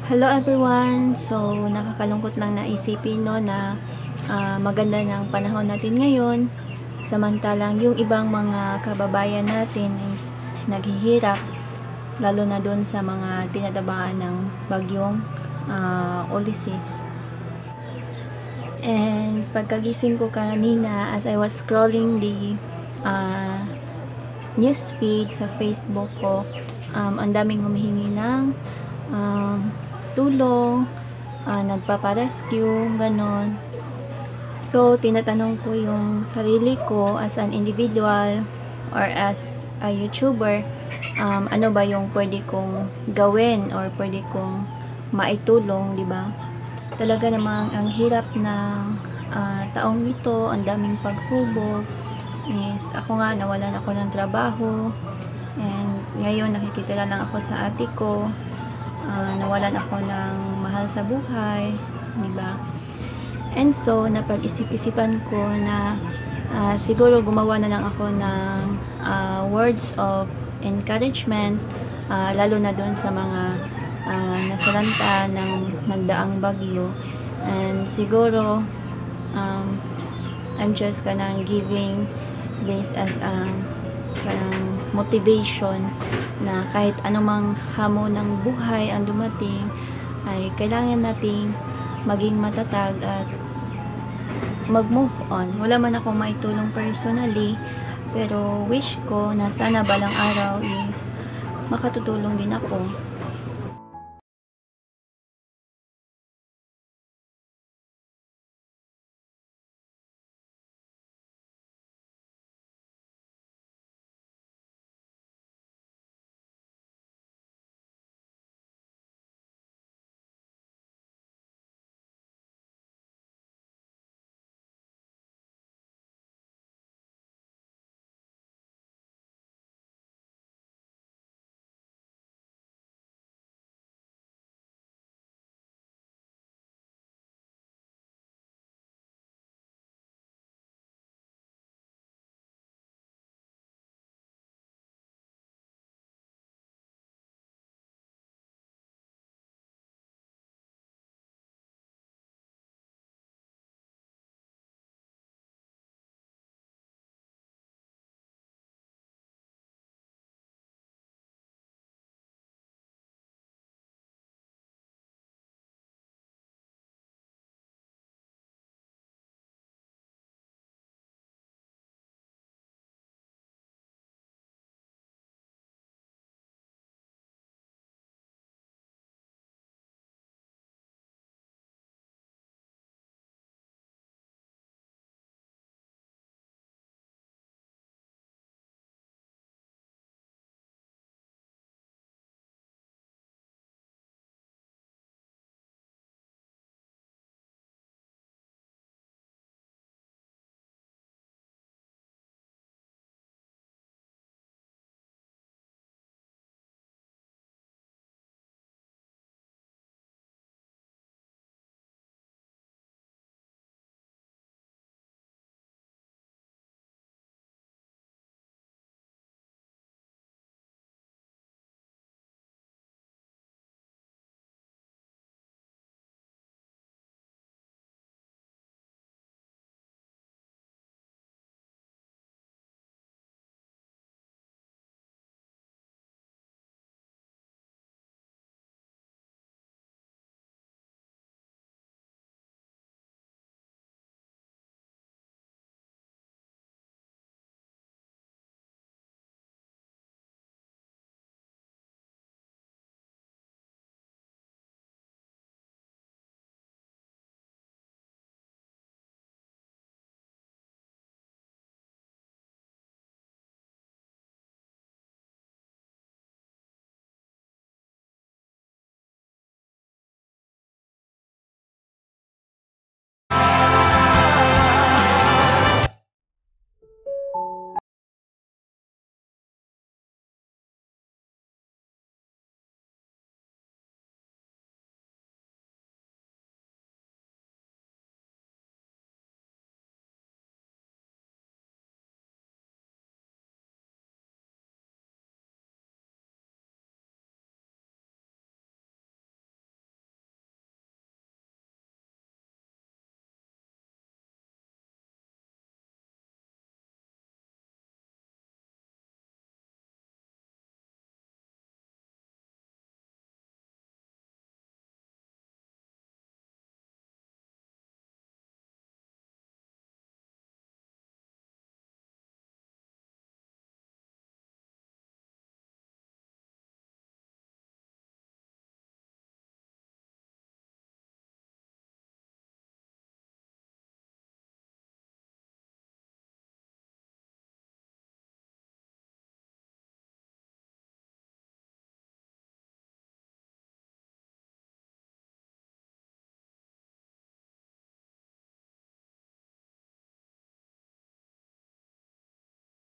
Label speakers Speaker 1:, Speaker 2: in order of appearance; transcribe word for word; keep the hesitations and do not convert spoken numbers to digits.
Speaker 1: Hello everyone! So, nakakalungkot lang na isipin no na uh, maganda ng panahon natin ngayon. Samantalang yung ibang mga kababayan natin is naghihirap, lalo na doon sa mga tinatamaan ng bagyong uh, Ulysses. And pagkagising ko kanina, as I was scrolling the uh, news feed sa Facebook ko, um, ang daming humihingi ng um, tulong, uh, nagpaparescue, ganon. So, tinatanong ko yung sarili ko as an individual or as a YouTuber, um, ano ba yung pwede kong gawin or pwede kong maitulong, di ba? Talaga namang ang hirap ng uh, taong ito, ang daming pagsubok. Is ako nga, nawalan ako ng trabaho, and ngayon nakikitira lang ako sa ate ko. Uh, nawalan ako ng mahal sa buhay, di ba? And so, napag-isip-isipan ko na uh, siguro gumawa na lang ako ng uh, words of encouragement, uh, lalo na doon sa mga uh, nasalanta ng nagdaang bagyo. And siguro, um, I'm just kanang giving this as a parang motivation na kahit anumang hamon ng buhay ang dumating, ay kailangan nating maging matatag at mag-move on. Wala man ako maitulong personally, pero wish ko na sana balang araw is makatutulong din ako